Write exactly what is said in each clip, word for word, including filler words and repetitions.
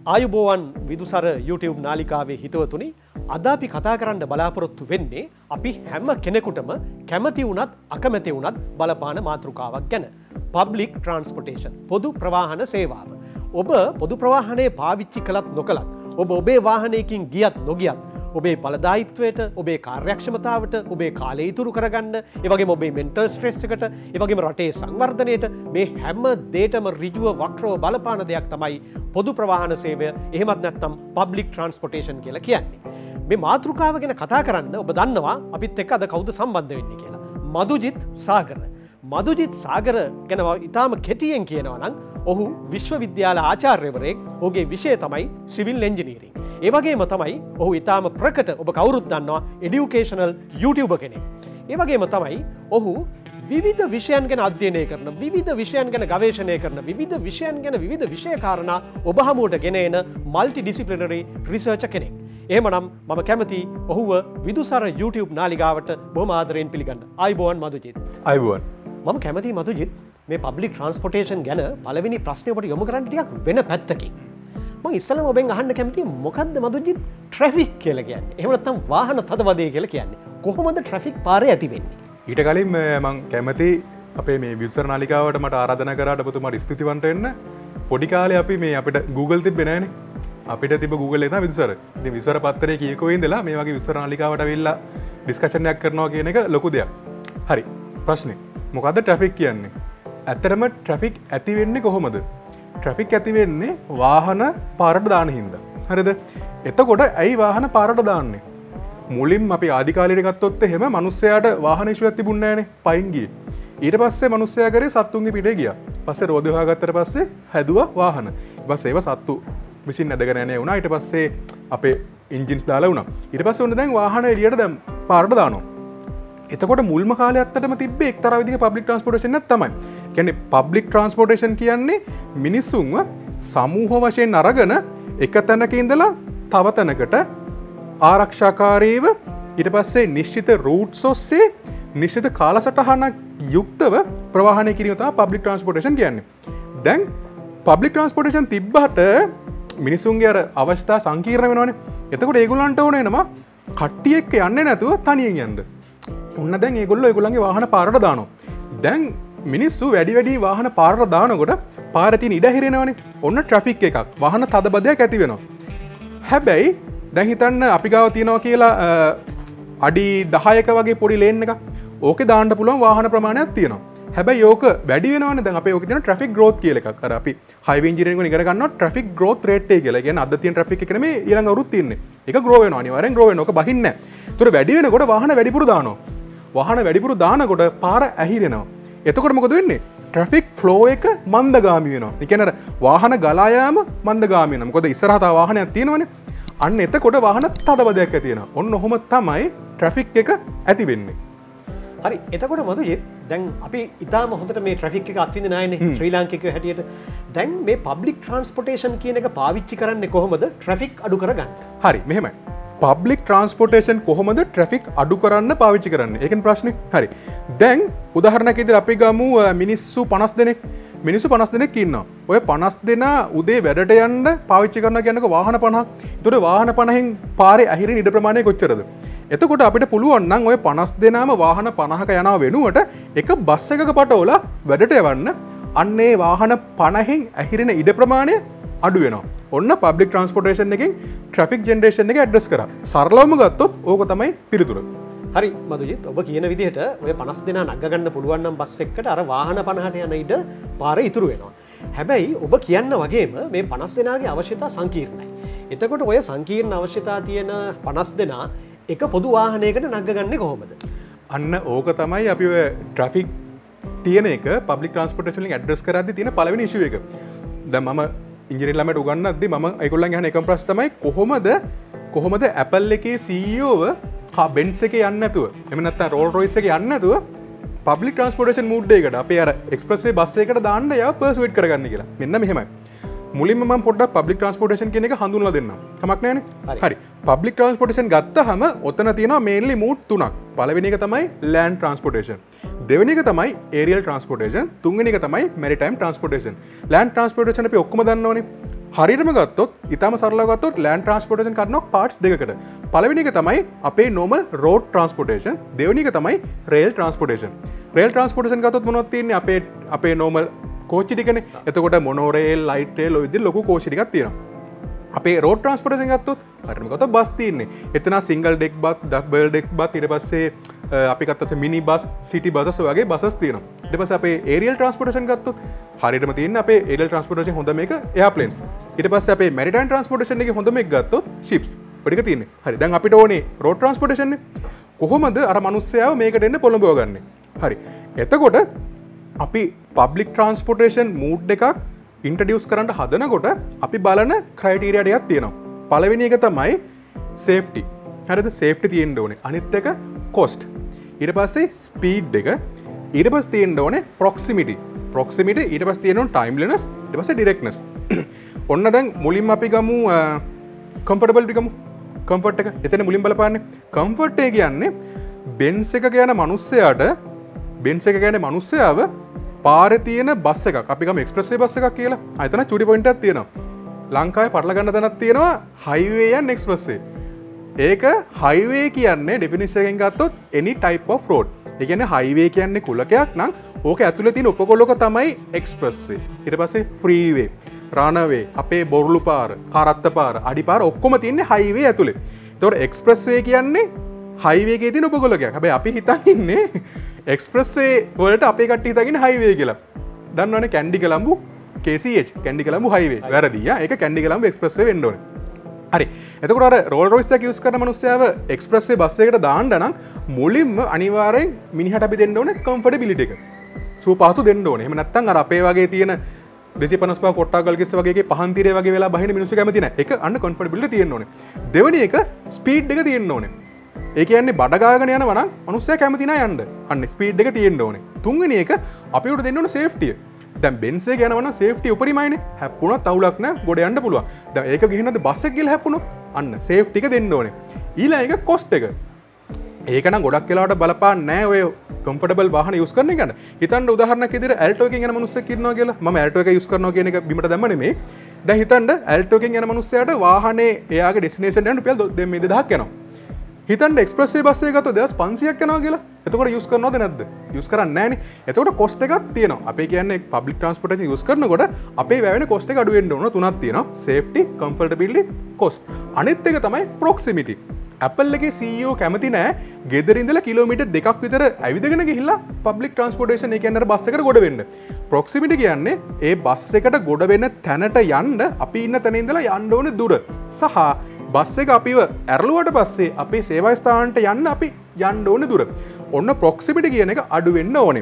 ආයුබෝවන් විදුසර YouTube නාලිකාවේ හිතවතුනි අද අපි කතා කරන්න බලාපොරොත්තු වෙන්නේ අපි හැම කෙනෙකුටම කැමති වුණත් අකමැති වුණත් බලපාන මාතෘකාවක් ගැන public transportation පොදු ප්‍රවාහන සේවාව. ඔබ පොදු ප්‍රවාහනයේ පාවිච්චි කළත් නොකළත් ඔබ ඔබේ වාහනයකින් ගියත් නොගියත් ඔබේ ඵලදායීත්වයට ඔබේ කාර්යක්ෂමතාවට ඔබේ කාලය ඉතුරු කරගන්න ඒ වගේම ඔබේ මෙන්ටල් ස්ට්‍රෙස් එකට ඒ වගේම රටේ සංවර්ධනයට මේ හැම දෙයකම ඍජුව වක්‍රව බලපාන දෙයක් තමයි පොදු ප්‍රවාහන සේවය එහෙමත් නැත්නම් public transportation කියලා කියන්නේ. මේ මාතෘකාව ගැන කතා කරන්න ඔබ දන්නවා අපිත් එක්ක අද කවුද සම්බන්ධ වෙන්නේ කියලා. මදුජිත් සාගර. මදුජිත් සාගර ගැන ඉතාම කෙටියෙන් කියනවා නම් ඔහු විශ්වවිද්‍යාල ආචාර්යවරයෙක්. ඔහුගේ විෂය තමයි සිවිල් එන්ජිනියරිං. ඒ වගේම තමයි ඔහු ඉතාම ප්‍රකට ඔබ කවුරුත් දන්නවා එඩියුකේෂනල් YouTuber කෙනෙක්. ඒ වගේම තමයි ඔහු විවිධ විෂයන් ගැන අධ්‍යයනය කරන විවිධ විෂයන් ගැන ගවේෂණය කරන විවිධ විෂයන් ගැන විවිධ විෂය කාරණා ඔබ හමුවට ගෙන එන මල්ටි ඩිසිප්ලිනරි රිසර්චර් කෙනෙක්. එහෙමනම් මම කැමති ඔහුව විදුසර YouTube නාලිකාවට බොහොම ආදරයෙන් පිළිගන්න. ආයුබෝවන් මදුජිත්. ආයුබෝවන්. මම කැමති මදුජිත් මේ public transportation ගැන පළවෙනි ප්‍රශ්නය ඔබට යොමු කරන්න ටිකක් වෙන පැත්තකින්. මම ඉස්සෙල්ලාම ඔබෙන් අහන්න කැමතියි මොකද්ද මදුජිත් ට්‍රැෆික් කියලා කියන්නේ? එහෙම නැත්නම් වාහන තදබදය කියලා කියන්නේ. කොහොමද ට්‍රැෆික් පාරේ ඇති වෙන්නේ? ඊට කලින් මම කැමති අපේ මේ විදුසර නාලිකාවට මට ආරාධනා කරාට ඔබතුමාට ස්තුතිවන්ත වෙන්න. පොඩි කාලේ අපි මේ අපිට Google තිබ්බේ නැහනේ. අපිට තිබ්බ Google එක තමයි විදුසර. ඉතින් විදුසර පත්තරේ කීකෝ ඉඳලා මේ වගේ විදුසර නාලිකාවට අවිල්ලා ඩිස්කෂන් එකක් කරනවා කියන එක ලොකු දෙයක්. හරි. ප්‍රශ්නේ. මොකද්ද ට්‍රැෆික් කියන්නේ? ඇත්තටම ට්‍රැෆික් ඇති වෙන්නේ කොහොමද? ට්‍රැෆික් ඇති වෙන්නේ වාහන පාරට දාන හින්දා. හරිද? එතකොට ඇයි වාහන පාරට දාන්නේ? මුලින්ම අපි ආදි කාලේ ගත්තොත් එහෙම මිනිස්සයාට වාහන ඉෂුවක් තිබුණේ නැහනේ. පයින් ගියේ. ඊට පස්සේ මිනිස්සයා කරේ සත්තුන්ගේ පිටේ ගියා. පස්සේ රෝදේ හොයාගත්තට පස්සේ හැදුවා වාහන. ඊට පස්සේ ඒව සත්තු විසින් නැදගෙන යන්නේ වුණා. ඊට පස්සේ අපේ එන්ජින්ස් දාලා වුණා. ඊට පස්සේ ඔන්න දැන් වාහන එළියට දැන් පාරට දානවා. එතකොට මුල්ම කාලේ ඇත්තටම තිබ්බේ එක්තරා විදිහක public transportation එකක් තමයි. කියන්නේ public transportation කියන්නේ මිනිස්සුන්ව සමූහ වශයෙන් අරගෙන එක තැනක ඉඳලා තව තැනකට ආරක්ෂාකාරීව ඊට පස්සේ නිශ්චිත රූට්ස් ඔස්සේ නිශ්චිත කාලසටහනක් යුක්තව ප්‍රවාහනය කිරීම තමයි public transportation කියන්නේ. දැන් public transportation තිබ්බහට මිනිසුන්ගේ අර අවශ්‍යතා සංකීර්ණ වෙනවනේ. එතකොට ඒගොල්ලන්ට ඕන වෙනවා කට්ටිය එක්ක යන්නේ නැතුව තනියෙන් යන්න. ඔන්න දැන් ඒගොල්ලෝ ඒගොල්ලන්ගේ වාහන පාරට දානවා. දැන් මිනිස්සු වැඩි වැඩි වාහන පාරට දානකොට පාරේ තියෙන ඉඩ හිරෙනවනේ. ඔන්න ට්‍රැෆික් එකක්. වාහන තදබදයක් ඇති වෙනවා. හැබැයි දැන් හිතන්න අපි ගාව තියනවා කියලා අඩි දහයක වගේ පොඩි ලේන් එකක්. ඕකේ දාන්න පුළුවන් වාහන ප්‍රමාණයක් තියෙනවා. හැබැයි ඕක වැඩි වෙනවනේ. දැන් අපේ ඕකේ තියෙන ට්‍රැෆික් ග්‍රෝත් කියලා එකක්. අර අපි හයිවේ ඉන්ජිනියරින්ග් වලින් ඉගෙන ගන්නවා ට්‍රැෆික් ග්‍රෝත් රේට් එක කියලා. කියන්නේ අද තියෙන ට්‍රැෆික් එක නෙමෙයි ඊළඟ අවුරුද්ද තියෙන්නේ. ඒක ග්‍රෝ වෙනවා. අනිවාර්යෙන් ග්‍රෝ වෙනවා. ඕක බහින්නේ නැහැ. ඒතර වැඩි වෙනකොට වාහන වැඩිපුර දානවා. වාහන වැඩිපුර දානකොට පාර ඇහිරෙනවා. එතකොට මොකද වෙන්නේ? ට්‍රැෆික් ෆ්ලෝ එක මන්දගාමී වෙනවා. ඒ කියන්නේ වාහන ගලා යාම මන්දගාමී වෙනවා. මොකද ඉස්සරහට වාහනයක් තියෙනවනේ. අන්න එතකොට වාහන තදබදයක් ඇති වෙනවා. ඔන්න ඔහොම තමයි ට්‍රැෆික් එක ඇති වෙන්නේ. හරි. එතකොට මදුජිත් දැන් අපි ඉතාලම හොඳට මේ ට්‍රැෆික් එක අත්විඳින අයනේ ශ්‍රී ලාංකිකයෝ හැටියට. දැන් මේ public transportation කියන එක පාවිච්චි කරන්නේ කොහොමද ට්‍රැෆික් අඩු කරගන්න? හරි. මෙහෙමයි. public transportation කොහොමද ට්‍රැෆික් අඩු කරන්න පාවිච්චි කරන්නේ? ඒකෙන් ප්‍රශ්නේ. හරි. දැන් උදාහරණයක් විදිහට අපි ගමු මිනිස්සු පනස් දෙනෙක්. මිනිස්සු පනස් දෙනෙක් ඉන්නවා. ඔය පනස් දෙනා උදේ වැඩට යන්න පාවිච්චි කරනවා කියනකො වාහන පනහක්. ඒතකොට වාහන පනහෙන් පාරේ ඇහිරෙන ඉඩ ප්‍රමාණය කොච්චරද? එතකොට අපිට පුළුවන් නම් ඔය පනස් දෙනාම වාහන පනහක යනවා වෙනුවට එක බස් එකක පටවලා වැඩට යවන්න. අන්න ඒ වාහන පනහෙන් ඇහිරෙන ඉඩ ප්‍රමාණය අඩු වෙනවා. ඔන්න public transportation එකෙන් traffic generation එක address කරා. සරලවම ගත්තොත් ඕක තමයි පිළිතුර. හරි මදුජිත් ඔබ කියන විදිහට ඔය පනස් දෙනා නග ගන්න පුළුවන් නම් බස් එකකට අර වාහන පනහට යන ඉඩ පාරේ ඉතුරු වෙනවා. හැබැයි ඔබ කියන්න වගේම මේ පනස් දෙනාගේ අවශ්‍යතා සංකීර්ණයි. එතකොට ඔය සංකීර්ණ අවශ්‍යතා තියෙන පනස් දෙනා එක පොදු වාහනයකට නග ගන්නේ කොහොමද? අන්න ඕක තමයි අපි ඔය traffic තියෙන එක public transportation එකෙන් address කරද්දී තියෙන පළවෙනි issue එක. දැන් මම ඉංජිනේරින් ළමයට උගන්වද්දී මම ඒගොල්ලන්ගේ අහන එකම ප්‍රශ්න තමයි කොහොමද කොහොමද Apple එකේ C E O ව Benz එකේ යන්නේ නැතුව එහෙම නැත්නම් Rolls Royce එකේ යන්නේ නැතුව public transportation mood එකකට අපේ අර expressway බස් එකකට දාන්න යාව persuade කරගන්න කියලා. මෙන්න මෙහෙමයි. මුලින්ම මම පොඩ්ඩක් public transportation කියන එක හඳුන්වලා දෙන්නම්. කමක් නැහැනේ. හරි. public transportation ගත්තාම ඔතන තියෙනවා mainly mood තුනක්. පළවෙනි එක තමයි land transportation. දෙවෙනි එක තමයි aerial transportation. තුන්වෙනි එක තමයි maritime transportation. land transportation අපි ඔක්කොම දන්නවනේ. හරියටම ගත්තොත් ඉතාම සරලව ගත්තොත් ලෑන්ඩ් ට්‍රාන්ස්පෝර්ටේෂන් කරනවා පාර්ට්ස් දෙකකට. පළවෙනි එක තමයි අපේ normal road transportation. දෙවෙනි එක තමයි rail transportation. rail transportation ගත්තොත් මොනවද තියෙන්නේ? අපේ අපේ normal කෝච්චි ටිකනේ. එතකොට monorail, light rail ඔය විදිහට ලොකු කෝච්චි ටිකක් තියෙනවා. අපේ road transportation ගත්තොත් හරියටම ගත්තොත් බස් තියෙන්නේ. එතන single deck bus, double deck bus ඊට පස්සේ අපි ගත්තොත් mini bus, city buses වගේ buses තියෙනවා. ඊට පස්සේ අපේ aerial transportation ගත්තොත් හරියටම තියෙන්නේ අපේ aerial transportation හොඳම එක airplanes. ඊට පස්සේ අපේ maritime transportation එකේ හොඳම එක ගත්තොත් ships. ඔය ටික තියෙන්නේ. හරි. දැන් අපිට ඕනේ road transportation නේ. කොහොමද අර මිනිස්සයාව මේකට එන්න පොළඹව ගන්නෙ? හරි. එතකොට අපි public transportation mood එකක් ඉන්ට්‍රොඩියුස් කරන්න හදනකොට අපි බලන ක්‍රයිටීරියා ටිකක් තියෙනවා. පළවෙනි එක තමයි safety. හරිද? safety තියෙන්න ඕනේ. අනිත් එක cost. ඊට පස්සේ speed එක. ඊට පස්සේ තියෙන්න ඕනේ proximity. proximity ඊට පස්සේ තියෙන්න ඕනේ timeliness. ඊට පස්සේ directness. ඔන්න දැන් මුලින්ම අපි ගමු comfortability ගමු. comfort එක. එතන මුලින් බලපාන්නේ. comfort එක කියන්නේ Benz එකක යන මිනිස්සයාට Benz එක කියන්නේ මිනිස්සයාව පාරේ තියෙන බස් එකක් අපි ගමු එක්ස්ප්‍රස් වේ බස් එකක් කියලා. ආ එතන චූටි පොයින්ට් එකක් තියෙනවා. ලංකාවේ පටල ගන්න තැනක් තියෙනවා highway and expressway. ඒක highway කියන්නේ definition එකෙන් ගත්තොත් any type of road. ඒ කියන්නේ highway කියන්නේ කුලකයක් නම් ඕක ඇතුලේ තියෙන උපකොලක තමයි expressway. ඊට පස්සේ freeway, runway, අපේ බොරළු පාර, කරත්ත පාර, අඩි පාර ඔක්කොම තියෙන්නේ highway ඇතුලේ. ඒතකොට expressway කියන්නේ highway එකේ තියෙන උපකොලකයක්. හැබැයි අපි හිතන් ඉන්නේ expressway වලට අපේ කට්ටිය හිතගෙන highway කියලා. දන්නවනේ Kandy Colombo K C H Kandy Colombo highway. වැරදි. යා ඒක කැන්ඩි කොළඹ expressway වෙන්න ඕනේ. හරි. එතකොට අර Rolls Royce එක යූස් කරන මිනිස්සයාව expressway බස් එකකට දාන්න නම් මුලින්ම අනිවාර්යෙන් මිනිහට අපි දෙන්න ඕනේ comfortability එක. සුව පහසු දෙන්න ඕනේ. එහෙම නැත්නම් අර අපේ වගේ තියෙන දෙසිය පනස් පහ කොට්ටාගල් කිස්ස වගේ එකේ පහන් තීරය වගේ වෙලා බහින මිනිස්සු කැමති නැහැ. ඒක අන්න comfortability තියෙන්න ඕනේ. දෙවෙනි එක speed එක තියෙන්න ඕනේ. ඒ කියන්නේ බඩ ගාගෙන යනවා නම් මිනිස්සයා කැමති නැහැ යන්න. අන්න ස්පීඩ් එක තියෙන්න ඕනේ. තුන්වෙනි එක අපි උඩ දෙන්න ඕනේ සේෆ්ටිය. දැන් බෙන්ස් එක යනවා නම් සේෆ්ටි උපරිමයිනේ. හැප්පුණොත් අවුලක් නැහැ. ගොඩ යන්න පුළුවන්. දැන් ඒක ගිහිනද බස් එක ගිහලා හැප්පුණොත් අන්න සේෆ්ටි එක දෙන්න ඕනේ. ඊළඟ එක කොස්ට් එක. ඒක නම් ගොඩක් වෙලාවට බලපාන්නේ නැහැ ඔය කම්ෆර්ටබල් වාහන යූස් කරන එක ගන්න. හිතන්න උදාහරණයක් විදිහට ඇල්ටෝ එකකින් යන මිනිස්සෙක් ඉන්නවා කියලා. මම ඇල්ටෝ එක යූස් කරනවා කියන එක බිමට දැම්ම නෙමෙයි. දැන් හිතන්න ඇල්ටෝ එකකින් යන මිනිස්සයාට වාහනේ එයාගේ ඩෙස්ටිනේෂන් එකට රුපියල් දෙදාහක් යනවා. හිතන්න එක්ස්ප්‍රස් වේ බස් එක ගත්තොත් දෙදාස් පන්සීයක් යනවා කියලා. එතකොට යූස් කරනවද නැද්ද? යූස් කරන්නේ නැහනේ. එතකොට කොස්ට් එකක් තියෙනවා. අපි කියන්නේ පබ්ලික් ට්‍රාන්ස්පෝර්ටේෂන් යූස් කරනකොට අපේ වැවෙන කොස්ට් එක අඩු වෙන්න ඕන. තුනක් තියෙනවා. Safety, comfortability, cost. අනිත් එක තමයි ප්‍රොක්සිමිටි. Apple එකේ C E O කැමති නෑ ගෙදර ඉඳලා කිලෝමීටර් දෙකක් විතර ඇවිදගෙන ගිහිල්ලා පබ්ලික් ට්‍රාන්ස්පෝර්ටේෂන් ඒ කියන්නේ අර බස් එකට ගොඩ වෙන්න. ප්‍රොක්සිමිටි කියන්නේ ඒ බස් එකට ගොඩ වෙන තැනට යන්න අපි ඉන්න තැන ඉඳලා යන්න ඕනේ දුර. සහ බස් එක අපිව ඇරලුවට පස්සේ අපේ සේවා ස්ථානට යන්න අපි යන්න ඕනේ දුර. ඔන්න ප්‍රොක්සිමිටි කියන එක අඩු වෙන්න ඕනේ.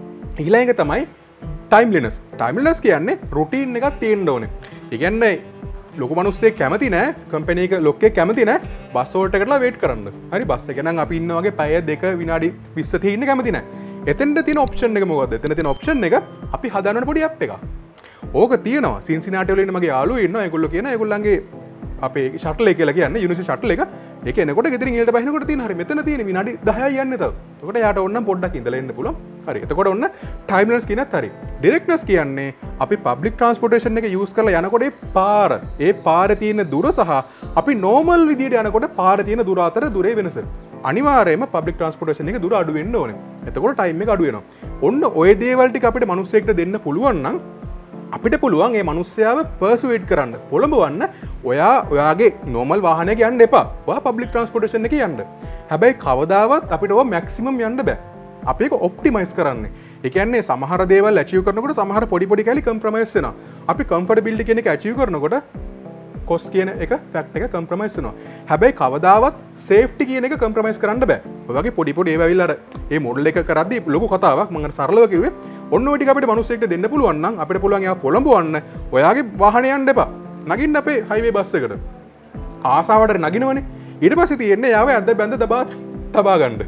ඊළඟ එක තමයි ටයිම්ලිනස්. ටයිම්ලිනස් කියන්නේ රුටීන් එකක් තියෙන්න ඕනේ. ඒ කියන්නේ ලොකු මිනිස්සෙක් කැමති නෑ කම්පැනි එක ලොක්කෙක් කැමති නෑ බස් වලට එකටලා වේට් කරන්න. හරි බස් එක නම් අපි ඉන්න වගේ පැය දෙක විනාඩි විස්ස තියෙන්න කැමති නෑ. එතෙන්ට තියෙන ඔප්ෂන් එක මොකද්ද? එතන තියෙන ඔප්ෂන් එක අපි හදාන්න පොඩි ඇප් එකක්. ඕක තියෙනවා. සින්සිනාටි වල ඉන්න මගේ යාළුවෝ ඉන්නවා. ඒගොල්ලෝ කියන ඒගොල්ලන්ගේ අපේ ෂටල් එක කියලා කියන්නේ යුනිවර්සිටි ෂටල් එක. ඒක එනකොට ගෙදරින් ඊළට බහිනකොට තියෙන හරි මෙතන තියෙන විනාඩි දහයයි යන්නේ තව. එතකොට යාට ඕනනම් පොඩ්ඩක් ඉඳලා එන්න පුළුවන්. හරි. එතකොට ඔන්න ටයිම්ලස් කියනත් හරි. ඩිරෙක්ට්නස් කියන්නේ අපි පබ්ලික් ට්‍රාන්ස්පෝර්ටේෂන් එක යූස් කරලා යනකොට ඒ පාර, ඒ පාරේ තියෙන දුර සහ අපි නෝමල් විදියට යනකොට පාරේ තියෙන දුර අතර දුරේ වෙනස. අනිවාර්යයෙන්ම පබ්ලික් ට්‍රාන්ස්පෝර්ටේෂන් එකේ දුර අඩු වෙන්න ඕනේ. එතකොට ටයිම් එක අඩු වෙනවා. ඔන්න ඔය දේවල් ටික අපිට මිනිස්සෙක්ට දෙන්න පුළුවන් නම් අපිට පුළුවන් ඒ මිනිස්සයාව පර්සුවේට් කරන්න පොළඹවන්න ඔයා ඔයාගේ නෝමල් වාහනයක යන්න එපා. ඔයා පබ්ලික් ට්‍රාන්ස්පෝර්ටේෂන් එකේ යන්න. හැබැයි කවදාවත් අපිට ඔය මැක්සිමම් යන්න බෑ. අපි ඒක ඔප්ටිමයිස් කරන්නේ. ඒ කියන්නේ සමහර දේවල් ඇචීව් කරනකොට සමහර පොඩි පොඩි කැලි කම්ප්‍රොමයිස් වෙනවා. අපි කම්ෆර්ටබිලිටි කියන එක ඇචීව් කරනකොට කොස්ට් කියන එක ෆැක්ට් එක කම්ප්‍රොමයිස් වෙනවා. හැබැයි කවදාවත් සේෆ්ටි කියන එක කම්ප්‍රොමයිස් කරන්න බෑ. ඔය වගේ පොඩි පොඩි ඒවා ඇවිල්ලා අර මේ මොඩල් එක කරද්දී ලොකු කතාවක් මම අර සරලව කිව්වේ. ඔන්න ඔය ටික අපිට මිනිස්සෙක්ට දෙන්න පුළුවන් නම් අපිට පුළුවන් එයා පොළඹවන්න ඔයාගේ වාහනේ යන්න එපා. නගින්න අපේ හයිවේ බස් එකට. ආසාවට නගිනවනේ. ඊට පස්සේ තියෙන්නේ යාව ඇද්ද බැඳ දබා තබා ගන්න.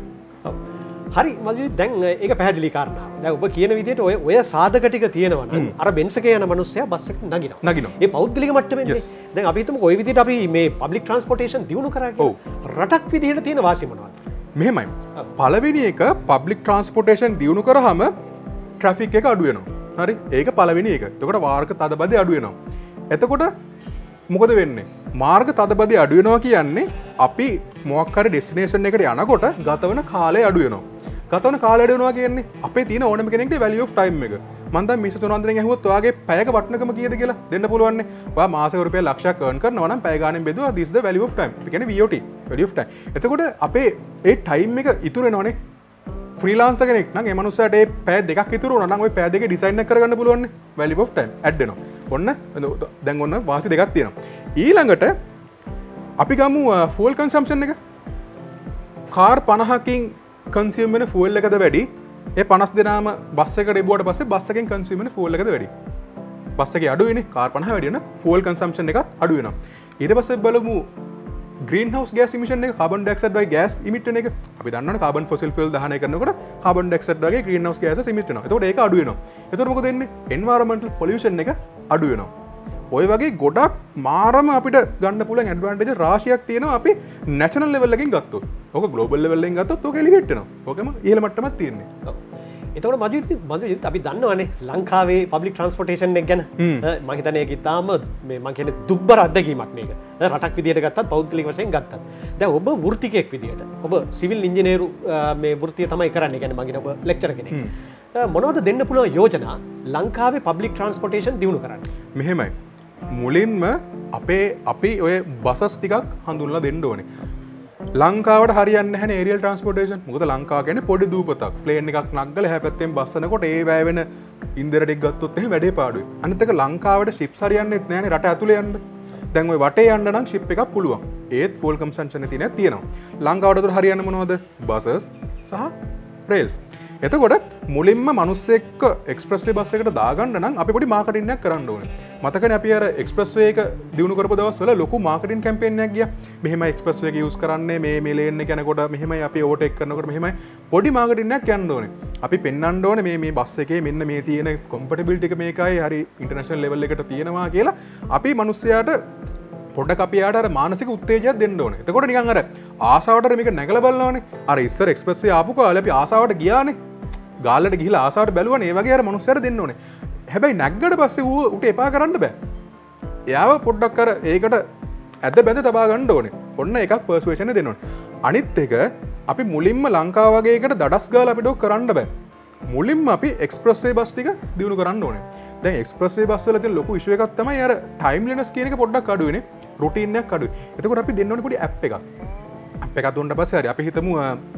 හරි මල්ලි දැන් ඒක පැහැදිලි කාරණා. දැන් ඔබ කියන විදිහට ඔය ඔය සාධක ටික තියෙනවා නම් අර බෙන්ස් එකේ යන මිනිස්සයා බස් එකට නගිනවා. නගිනවා. ඒ පෞද්ගලික මට්ටමේදී දැන් අපි හිතමු ඔය විදිහට අපි මේ පබ්ලික් ට්‍රාන්ස්පෝර්ටේෂන් දියුණු කරා කියලා. රටක් විදිහට තියෙන වාසි මොනවද? මෙහෙමයි. පළවෙනි එක පබ්ලික් ට්‍රාන්ස්පෝර්ටේෂන් දියුණු කරාම ට්‍රැෆික් එක අඩු වෙනවා. හරි? ඒක පළවෙනි එක. එතකොට වාහක තදබදය අඩු වෙනවා. එතකොට මොකද වෙන්නේ මාර්ග තදබදි අඩු වෙනවා කියන්නේ අපි මොකක් හරි ඩෙස්ටිනේෂන් එකට යනකොට ගත වෙන කාලය අඩු වෙනවා. ගත වෙන කාලය අඩු වෙනවා කියන්නේ අපේ තියෙන ඕනම කෙනෙක්ගේ value of time එක. මම දැන් මිනිස්සු තුනන්දෙන් ඇහුවොත් ඔයාගේ පැයක වටිනකම කීයද කියලා දෙන්න පුළුවන් නේ. ඔයා මාසෙක රුපියල් ලක්ෂයක් earn කරනවා නම් පැය ගාණෙන් බෙදුවා this is the value of time. ඒ කියන්නේ V O T value of time. එතකොට අපේ ඒ time එක ඉතුරු වෙනවනේ. ෆ්‍රීලාන්සර් කෙනෙක් නම් ඒ මනුස්සයාට ඒ පැය දෙකක් ඉතුරු වුණා නම් ওই පැය දෙකේ ඩිසයින් එක කරගන්න පුළුවන් නේ. value of time add වෙනවා. ඔන්න දැන් ඔන්න වාසි දෙකක් තියෙනවා. ඊළඟට අපි ගමු fuel consumption එක. කාර් පනහකින් consume වෙන fuel එකද වැඩි? ඒ පනස් දෙනාම බස් එකට එබුවට පස්සේ බස් එකෙන් consume වෙන fuel එකද වැඩි? බස් එකේ අඩු වෙන්නේ කාර් පනහ වැඩි වෙන fuel consumption එකත් අඩු වෙනවා. ඊට පස්සේ බලමු greenhouse gas emission එක carbon dioxide වගේ gas emit වෙන එක. අපි දන්නවනේ carbon fossil fuel දහනය කරනකොට carbon dioxide වගේ greenhouse gases emit වෙනවා. එතකොට ඒක අඩු වෙනවා. එතකොට මොකද වෙන්නේ? environmental pollution එක අඩු වෙනවා. ඔය වගේ ගොඩක් මාරම අපිට ගන්න පුළුවන් ඇඩ්වාන්ටේජ් රාශියක් තියෙනවා අපි නැෂනල් ලෙවල් එකකින් ගත්තොත්. ඕක ග්ලෝබල් ලෙවල් එකකින් ගත්තොත් ඕක එලිවේට් වෙනවා. ඕකම ඉහළ මට්ටමක් තියෙන්නේ. එතකොට මජුත් මජුත් අපි දන්නවනේ ලංකාවේ පබ්ලික් ට්‍රාන්ස්පෝර්ටේෂන් එක ගැන. මම හිතන්නේ ඒක ඉතාලම මේ මම කියන්නේ දුබ්බර අත්දැකීමක් මේක. රටක් විදියට ගත්තත් පෞද්ගලික වශයෙන් ගත්තත්. දැන් ඔබ වෘත්තිකයෙක් විදියට ඔබ සිවිල් ඉංජිනේරු මේ වෘත්තිය තමයි කරන්නේ. කියන්නේ මම කියන ඔබ ලෙක්චර් කෙනෙක්. මොනවද දෙන්න පුළුවන් යෝජනා ලංකාවේ පබ්ලික් ට්‍රාන්ස්පෝර්ටේෂන් දියුණු කරන්න? මෙහෙමයි. මුලින්ම අපේ අපි ඔය බසස් ටිකක් හඳුන්ලා දෙන්න ඕනේ. ලංකාවට හරියන්නේ නැහැ ඒරියල් ට්‍රාන්ස්පෝර්ටේෂන්. මොකද ලංකාව කියන්නේ පොඩි දූපතක්. ප්ලේන් එකක් නග්ගලා එහා පැත්තෙන් බස්සනකොට ඒ වැය වෙන ඉන්දර ටික ගත්තොත් එහෙම වැඩේ පාඩුයි. අනිත් එක ලංකාවට ෂිප්ස් හරියන්නේත් නැහැනේ රට ඇතුලේ යන්න. දැන් ওই වටේ යන්න නම් ෂිප් එකක් පුළුවන්. ඒත් ෆුල් කන්සම්ප්ෂන් තියෙන තියෙනවා. ලංකාවට උඩ හරියන්නේ මොනවද? බසස් සහ රේල්ස්. එතකොට මුලින්ම මිනිස්සෙක්ක එක්ස්ප්‍රස් වේ බස් එකට දාගන්න නම් අපි පොඩි මාකටිං එකක් කරන්න ඕනේ. මතකනේ අපි අර එක්ස්ප්‍රස් වේ එක දිනු කරපු දවස්වල ලොකු මාකටිං කැම්පේන් එකක් ගියා. මෙහෙමයි එක්ස්ප්‍රස් වේ එක යූස් කරන්නේ මේ මේ ලේන් එක යනකොට මෙහෙමයි අපි ඕවර්ටේක් කරනකොට මෙහෙමයි පොඩි මාකටිං එකක් යන්න ඕනේ. අපි පෙන්වන්න ඕනේ මේ මේ බස් එකේ මෙන්න මේ තියෙන කොම්පැටිබිලිටි එක මේකයි හරි ඉන්ටර්නැෂනල් ලෙවල් එකට තියෙනවා කියලා අපි මිනිස්සයාට පොඩ්ඩක් අපි යාට අර මානසික උත්තේජනයක් දෙන්න ඕනේ. එතකොට නිකන් අර ආසාවට මේක නැගලා බලනවානේ. අර ඉස්සර එක්ස්ප්‍රස් වේ ආපු කාලේ අපි ආසාවට ගියානේ. ගාලට ගිහිලා ආසාවට බැලුවනේ. ඒ වගේ අර මනුස්සයර දෙන්න ඕනේ. හැබැයි නැග්ගට පස්සේ ඌ උට එපා කරන්න බෑ. එයාව පොඩ්ඩක් අර ඒකට ඇද බැඳ තබා ගන්න ඕනේ. ඔන්න එකක් පර්සුවේෂන් එක දෙන්න ඕනේ. අනිත් එක අපි මුලින්ම ලංකාව වගේ එකට දඩස් ගාලා අපිට කරන්න බෑ. මුලින්ම අපි එක්ස්ප්‍රස් වේ බස් ටික දිනු කරන්න ඕනේ. දැන් එක්ස්ප්‍රස් වේ බස් වල තියෙන ලොකු ඉෂුව එකක් තමයි අර ටයිම්ලිනස් කියන එක පොඩ්ඩක් අඩුයිනේ. රුටීන් එකක් අඩුයි. එතකොට අපි දෙන්න ඕනේ පොඩි ඇප් එකක්. ඇප් එකක් දුන්නා පස්සේ හරි අපි හිතමු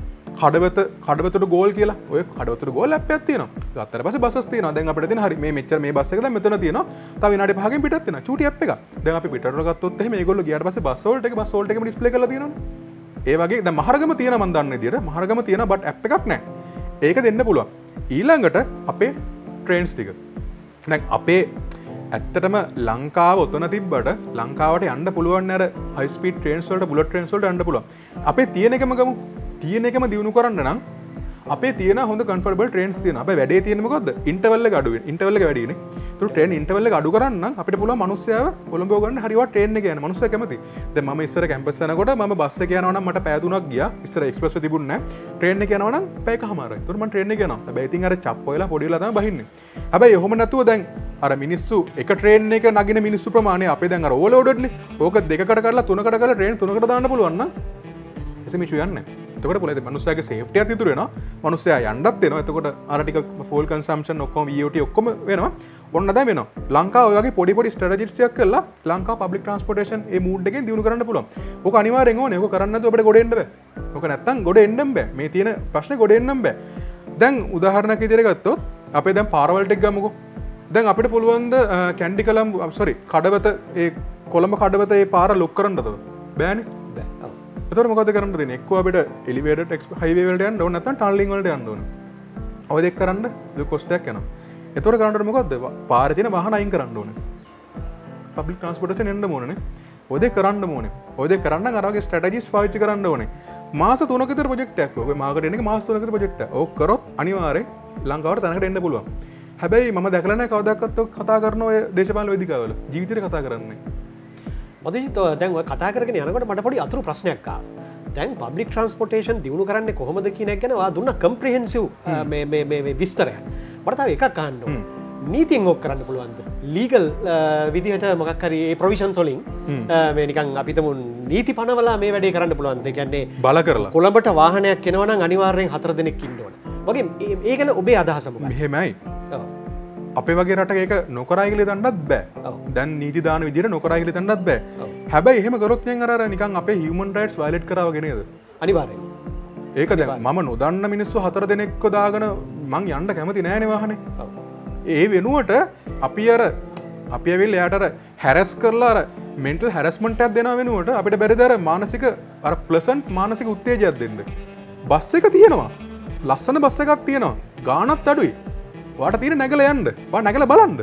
කඩවත කඩවතට ගෝල් කියලා ඔය කඩවතට ගෝල් ඇප් එකක් තියෙනවා. ගත්තට පස්සේ බසස් තියෙනවා. දැන් අපිට තියෙන හරි මේ මෙච්චර මේ බස් එක දැන් මෙතන තියෙනවා. තව විනාඩි පහකින් පිටත් වෙනවා. චූටි ඇප් එකක්. දැන් අපි පිටරට ගත්තොත් එහෙම මේගොල්ලෝ ගියාට පස්සේ බස් වලට එක බස් වලට එකම ඩිස්ප්ලේ කරලා තියෙනවනේ. ඒ වගේ දැන් මහරගම තියෙනවා මම දන්න විදියට. මහරගම තියෙනවා බට් ඇප් එකක් නැහැ. ඒක දෙන්න පුළුවන්. ඊළඟට අපේ ට්‍රේන්ස් ටික. දැන් අපේ ඇත්තටම ලංකාව ඔතන තිබ්බට ලංකාවට යන්න පුළුවන් අර හයි ස්පීඩ් ට්‍රේන්ස් වලට බුලට් ට්‍රේන්ස් වලට යන්න පුළුවන්. අපේ තියෙන එකම ගමු. තියෙන එකම දියුණු කරන්න නම් අපේ තියෙන හොඳ කන්ෆර්ටබල් ට්‍රේන්ස් තියෙනවා. අපේ වැඩේ තියෙන්නේ මොකද්ද? ඉන්ටර්වල් එක අඩු වෙන. ඉන්ටර්වල් එක වැඩිනේ. ඒතර ට්‍රේන් ඉන්ටර්වල් එක අඩු කරන්න නම් අපිට පුළුවන් මිනිස්සයාව කොළඹව ගන්න හරියට ට්‍රේන් එක යන. මිනිස්සයා කැමති. දැන් මම ඉස්සර කැම්පස් යනකොට මම බස් එක යනවා නම් මට පැය තුනක් ගියා. ඉස්සර එක්ස්ප්‍රස් එක තිබුණේ නැහැ. ට්‍රේන් එක යනවා නම් පැය කමාරයි. ඒතර මම ට්‍රේන් එක යනවා. හැබැයි ඉතින් අර චප් වෙලා පොඩි වෙලා තමයි බහින්නේ. හැබැයි එහෙම නැතුව දැන් අර මිනිස්සු එක ට්‍රේන් එක නගින මිනිස්සු ප්‍රමාණය අපේ දැන් අර ඕවර්ලෝඩඩ්නේ. ඕක දෙකකට කරලා තුනකට කරලා ට්‍රේන් තුනකට දාන්න පුළුවන් නම් එසෙම ඉෂුව යන්නේ නැහැ. එතකොට පොළේ මනුස්සයාගේ සේෆ්ටි එකක් ඉතුරු වෙනවා. මනුස්සයා යන්නත් වෙනවා. එතකොට අර ටික ෆෝල් කන්සම්ප්ෂන් ඔක්කොම V O T ඔක්කොම වෙනවා. ඔන්න දැන් වෙනවා. ලංකාව ඔය වගේ පොඩි පොඩි ස්ට්‍රැටජිස් ටිකක් කරලා ලංකාව පබ්ලික් ට්‍රාන්ස්පෝර්ටේෂන් ඒ මූඩ් එකෙන් දියුණු කරන්න පුළුවන්. ඕක අනිවාර්යෙන් ඕනේ. ඕක කරන්නේ නැතුව අපිට ගොඩ එන්න බෑ. ඕක නැත්තම් ගොඩ එන්නම් බෑ. මේ තියෙන ප්‍රශ්නේ ගොඩ එන්නම් බෑ. දැන් උදාහරණයක් විදිහට ගත්තොත් අපේ දැන් පාරවල් ටික ගමුකෝ. දැන් අපිට පුළුවන් ද කැන්ඩි කලම් සෝරි කඩවත ඒ කොළඹ කඩවත ඒ පාර ලොක් කරන්නද? බෑනේ. එතකොට මොකද කරන්න තියෙන්නේ? එක්කෝ අපිට එලිවේටඩ් හයිවේ වලට යන්න ඕන නැත්නම් ටනලින් වලට යන්න ඕන. ඔය දෙක කරන්න ලොකු කොස්ට් එකක් යනවා. එතකොට කරන්න ඕනේ මොකද්ද? පාරේ තියෙන වාහන අයින් කරන්න ඕනේ. පබ්ලික් ට්‍රාන්ස්පෝර්ටේෂන් එන්න ඕනේ. ඔය දෙක කරන්න ඕනේ. ඔය දෙක කරන්න නම් අර වගේ ස්ට්‍රැටජිස් පාවිච්චි කරන්න ඕනේ. මාස තුනක විතර ප්‍රොජෙක්ට් එකක්. ඔය මාකටින් එක මාස තුනක විතර ප්‍රොජෙක්ට් එකක්. ඕක කරොත් අනිවාර්යෙන් ලංකාවට තැනකට එන්න පුළුවන්. හැබැයි මම දැකලා නැහැ කවදාකවත් ඔය කතා කරන ඔය දේශපාලන වේදිකාවල. ජීවිතේට කතා කරන්නේ. මදුජිත් දැන් ඔය කතා කරගෙන යනකොට මට පොඩි අතුරු ප්‍රශ්නයක් ආවා. දැන් පබ්ලික් ට්‍රාන්ස්පෝර්ටේෂන් දියුණු කරන්නේ කොහොමද කියන එක ගැන ඔයා දුන්න කම්ප්‍රිහෙන්සිව් මේ මේ මේ විස්තරයක්. මට තව එකක් අහන්න ඕනේ. නීතියෙන් ඔක් කරන්න පුළුවන්ද ලීගල් විදිහට මොකක් හරි ඒ ප්‍රොවිෂන්ස් වලින් මේ නිකන් අපිටම නීති පනවලා මේ වැඩේ කරන්න පුළුවන්ද? ඒ කියන්නේ බල කරලා කොළඹට වාහනයක් එනවා නම් අනිවාර්යෙන් හතර දෙනෙක් ඉන්න ඕන. වගේ ඒ ගැන ඔබේ අදහස මොකක්ද? මෙහෙමයි. අපේ වගේ රටක ඒක නොකරයි කියලා දන්නත් බෑ. දැන් නීති දාන විදිහට නොකරයි කියලා දන්නත් බෑ. හැබැයි එහෙම කරොත් නම් අර අර නිකන් අපේ හියුමන් රයිට්ස් වයලට් කරා වගේ නේද? අනිවාර්යෙන්. ඒක දැන් මම නොදන්න මිනිස්සු හතර දෙනෙක්ව දාගෙන මං යන්න කැමති නෑනේ වාහනේ. ඒ වෙනුවට අපි අර අපි ඇවිල්ලා එයාට අර හැරස් කරලා අර මෙන්ටල් හැරස්මන්ට් එකක් දෙනවා වෙනුවට අපිට බැරිද අර මානසික අර ප්ලසන්ට් මානසික උත්තේජයක් දෙන්න. බස් එක තියෙනවා. ලස්සන බස් එකක් තියෙනවා. ගාණත් අඩුයි. වාට තියෙන නැගලා යන්න. වා නැගලා බලන්න.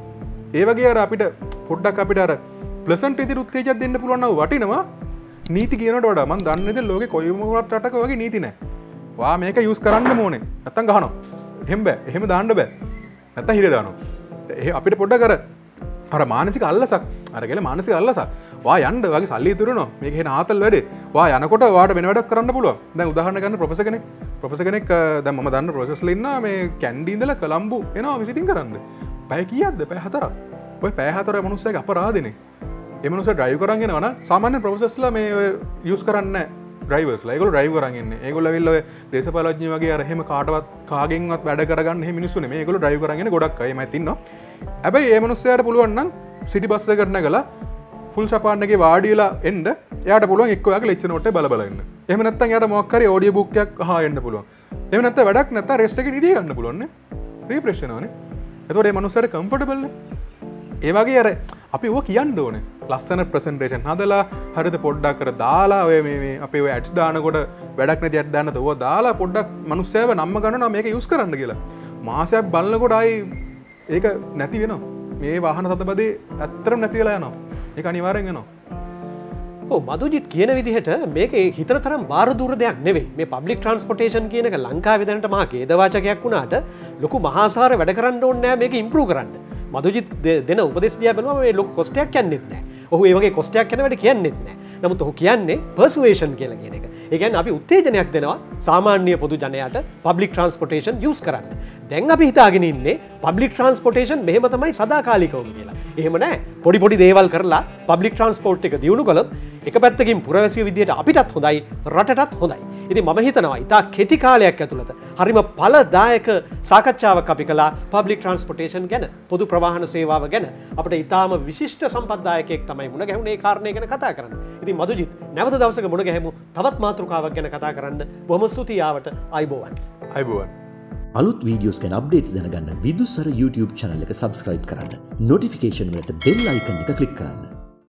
ඒ වගේ අර අපිට පොඩ්ඩක් අපිට අර ප්ලසන්ට් විදිහට උත්තේජයක් දෙන්න පුළුවන් නම් වටිනවා. නීති කියනට වඩා මම දන්නේ නැද ලෝකේ කොයිම රටක වගේ නීති නැහැ. වා මේක යූස් කරන්න ඕනේ. නැත්තම් ගහනවා. එහෙම බෑ. එහෙම දාන්න බෑ. නැත්තම් හිර දානවා. ඒ අපිට පොඩ්ඩක් අර අර මානසික අල්ලසක් අර කියලා මානසික අල්ලසක්. වා යන්න වගේ සල්ලි ඉතුරුනවා. මේක එහෙන ආතල් වැඩේ. වා යනකොට වාට වෙන වැඩක් කරන්න පුළුවන්. දැන් උදාහරණ ගන්න ප්‍රොෆෙසර් කෙනෙක්. ප්‍රොෆෙසර් කෙනෙක් දැන් මම දන්න ප්‍රොෆෙසර්ස්ලා ඉන්නවා මේ කැන්ඩි ඉඳලා කොළඹ එනවා විසිටින් කරන්න. පැය කීයක්ද? පැය හතරක්. ඔය පැය හතර මනුස්සයෙක් අපරාධනේ. ඒ මනුස්සයා ඩ්‍රයිව් කරන් එනවා නම් සාමාන්‍ය ප්‍රොෆෙසර්ස්ලා මේ යූස් කරන්නේ ඩ්‍රයිවර්ස්ලා. ඒගොල්ලෝ ඩ්‍රයිව් කරන් එන්නේ. ඒගොල්ලෝ ඇවිල්ලා ඔය දේශපාලඥයෝ වගේ අර එහෙම කාටවත් කාගෙන්වත් වැඩ කරගන්න එහෙම මිනිස්සු නෙමෙයි. ඒගොල්ලෝ ඩ්‍රයිව් කරන් එන්නේ ගොඩක් අය. මමත් ඉන්නවා. හැබැයි ඒ මනුස්සයාට පුළුවන් නම් සිටි බස් එකකට නැගලා ෆුල් සපාන් එකේ වාඩි වෙලා එන්න එයාට පුළුවන් එක්ක ඔයාගේ ලෙක්චර් නෝට් එක බල බල ඉන්න. එහෙම නැත්නම් එයාට මොකක් හරි ඔඩියෝ බුක් එකක් අහා එන්න පුළුවන්. එහෙම නැත්නම් වැඩක් නැත්නම් රෙස්ට් එකේ නිදි ගන්න පුළුවන් නේ. රිෆ්‍රෙෂ් වෙනවනේ. එතකොට මේ මනුස්සයාට කම්ෆර්ටබල් නේ. ඒ වගේ අර අපි ඕක කියන්න ඕනේ. ලස්සන ප්‍රසන්ටේෂන් හදලා හරියට පොඩ්ඩක් කර දාලා ඔය මේ මේ අපේ ඔය ඇඩ්ස් දානකොට වැඩක් නැති ඇඩ් දාන්නත් ඕවා දාලා පොඩ්ඩක් මනුස්සයව නම්ම ගන්නවා මේක යූස් කරන්න කියලා. මාසයක් බලනකොට ආයි ඒක නැති වෙනවා. මේ වාහන තතබදේ ඇත්තටම නැති වෙලා යනවා. ඒක අනිවාර්යෙන් වෙනවා. ඔව් මදුජිත් කියන විදිහට මේක හිතන තරම් බාර දුර දෙයක් නෙවෙයි. මේ පබ්ලික් ට්‍රාන්ස්පෝර්ටේෂන් කියන එක ලංකාවේ දැනට මහා ඛේදවාචකයක් වුණාට ලොකු මහාසාර වැඩ කරන්න ඕනේ නෑ මේක ඉම්ප්‍රූව් කරන්න. මදුජිත් දෙන උපදෙස් දිහා බලුවම මේ ලොකු කොස්ටයක් කියන්නෙත් නෑ. ඔහු ඒ වගේ කොස්ටයක් යන වැඩ කියන්නෙත් නෑ. නමුත් ඔහු කියන්නේ පර්සුවේෂන් කියලා කියන එක. ඒ කියන්නේ අපි උත්තේජනයක් දෙනවා සාමාන්‍ය පොදු ජනයාට පබ්ලික් ට්‍රාන්ස්පෝර්ටේෂන් යූස් කරන්න. දැන් අපි හිතාගෙන ඉන්නේ පබ්ලික් ට්‍රාන්ස්පෝර්ටේෂන් මෙහෙම තමයි සදාකාලිකවම කියලා. එහෙම නෑ. පොඩි පොඩි දේවල් කරලා පබ්ලික් ට්‍රාන්ස්පෝර්ට් එක දියුණු කළොත් එක පැත්තකින් පුරවැසියෝ විදියට අපිටත් හොඳයි රටටත් හොඳයි. ඉතින් මම හිතනවා ඉතා කෙටි කාලයක් ඇතුළත හරිම ඵලදායක සාකච්ඡාවක් අපි කළා පබ්ලික් ට්‍රාන්ස්පෝර්ටේෂන් ගැන, පොදු ප්‍රවාහන සේවාව ගැන. අපිට ඊටාම විශිෂ්ට සම්පත්දායකයෙක් තමයි මුණ ගැහුනේ ඒ කාරණේ ගැන කතා කරන්න. ඉතින් මදුජිත් නැවත දවසක මුණ ගැහෙමු තවත් මාතෘකාවක් ගැන කතා කරන්න. බොහොම ස්තුතියි ආවට. අයබෝවන්. අයබෝවන්. අලුත් වීඩියෝස් ගැන අප්ඩේට්ස් දැනගන්න විදුසර YouTube channel එක subscribe කරන්න. notification වලට bell icon එක click කරන්න.